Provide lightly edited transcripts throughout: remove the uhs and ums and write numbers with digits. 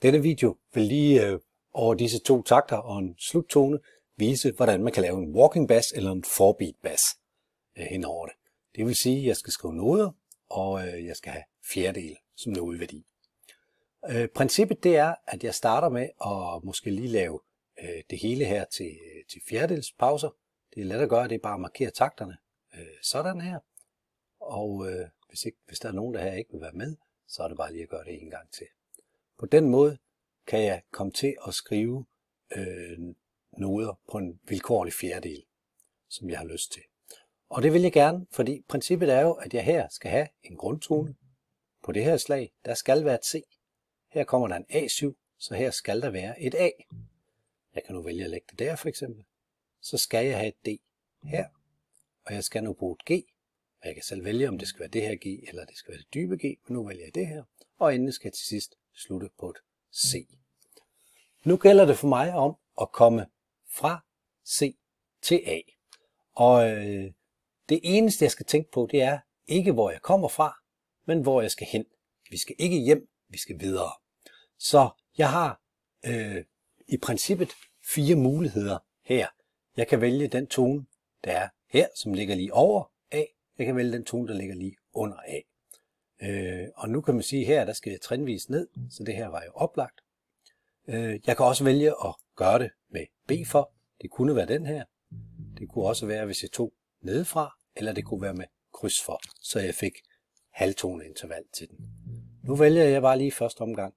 Denne video vil lige over disse to takter og en sluttone vise, hvordan man kan lave en walking bass eller en 4-beat bass henover det. Det vil sige, at jeg skal skrive noder, og jeg skal have fjerdedel som nodeværdi. Princippet det er, at jeg starter med at måske lige lave det hele her til fjerdedels pauser. Det er let at gøre, det er bare at markere takterne sådan her. Og hvis der er nogen, der her ikke vil være med, så er det bare lige at gøre det en gang til. På den måde kan jeg komme til at skrive noder på en vilkårlig fjerdedel, som jeg har lyst til. Og det vil jeg gerne, fordi princippet er jo, at jeg her skal have en grundtone. På det her slag, der skal være et C. Her kommer der en A7, så her skal der være et A. Jeg kan nu vælge at lægge det der for eksempel. Så skal jeg have et D her, og jeg skal nu bruge et G. Og jeg kan selv vælge, om det skal være det her G, eller det skal være det dybe G, men nu vælger jeg det her. Og endelig skal jeg til sidst slutte på et C. Nu gælder det for mig om at komme fra C til A. Og det eneste, jeg skal tænke på, det er ikke, hvor jeg kommer fra, men hvor jeg skal hen. Vi skal ikke hjem, vi skal videre. Så jeg har i princippet 4 muligheder her. Jeg kan vælge den tone, der er her, som ligger lige over A. Jeg kan vælge den tone, der ligger lige under A. Og nu kan man sige, her der skal jeg trinvis ned, så det her var jo oplagt. Jeg kan også vælge at gøre det med B for. Det kunne være den her. Det kunne også være, hvis jeg tog nedefra, eller det kunne være med kryds for, så jeg fik halvtoneinterval til den. Nu vælger jeg bare lige i første omgang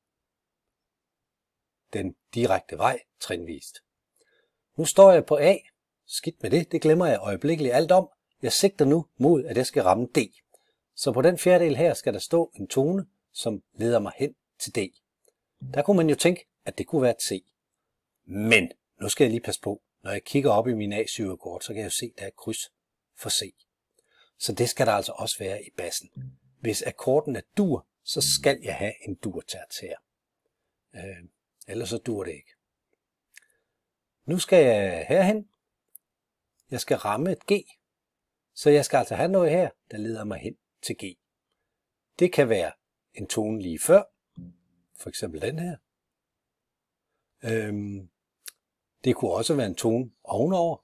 den direkte vej trinvist. Nu står jeg på A. Skidt med det, det glemmer jeg øjeblikkeligt alt om. Jeg sigter nu mod, at jeg skal ramme D. Så på den fjerdedel her skal der stå en tone, som leder mig hen til D. Der kunne man jo tænke, at det kunne være et C. Men nu skal jeg lige passe på. Når jeg kigger op i min A7-akkord, så kan jeg jo se, at der er et kryds for C. Så det skal der altså også være i bassen. Hvis akkorden er dur, så skal jeg have en dur-terts her. Ellers så dur det ikke. Nu skal jeg herhen. Jeg skal ramme et G. Så jeg skal altså have noget her, der leder mig hen til G. Det kan være en tone lige før. For eksempel den her. Det kunne også være en tone ovenover.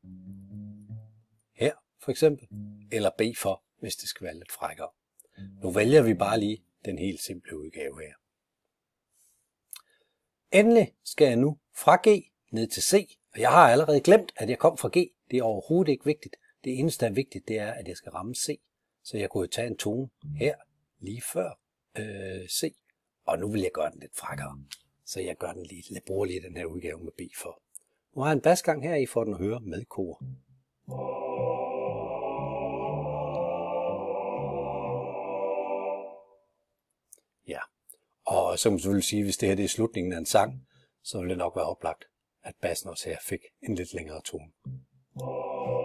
Her for eksempel. Eller B for, hvis det skal være lidt frækkere. Nu vælger vi bare lige den helt simple udgave her. Endelig skal jeg nu fra G ned til C. Og jeg har allerede glemt, at jeg kom fra G. Det er overhovedet ikke vigtigt. Det eneste, der er vigtigt, det er, at jeg skal ramme C. Så jeg kunne jo tage en tone her lige før C. Og nu vil jeg gøre den lidt frækkere. Så jeg gør den lige, jeg bruger lige den her udgave med B for. Nu har jeg en basgang her, I får den at høre med kor. Ja, og så må man selvfølgelig sige, hvis det her det er slutningen af en sang, så vil det nok være oplagt, at bassen også her fik en lidt længere tone.